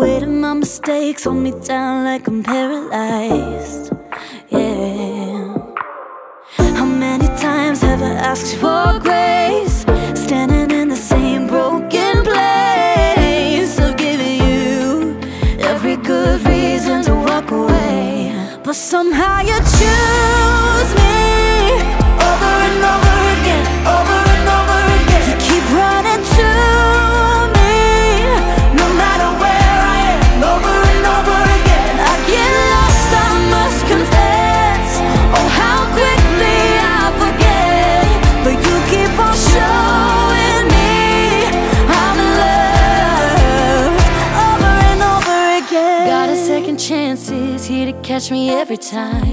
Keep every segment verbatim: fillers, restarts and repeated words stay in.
weight of my mistakes hold me down like I'm paralyzed. Yeah. How many times have I asked for grace, standing in the same broken place? I've given you every good reason to walk away, but somehow you choose me over and over again, over and over again. You keep running to me, no matter where I am, over and over again. I get lost, I must confess, oh how quickly I forget, but you keep on showing me I'm in love, over and over again. Got a second chances here to catch me every time.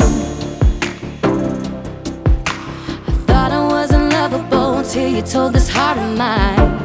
I thought I wasn't lovable until you told this heart of mine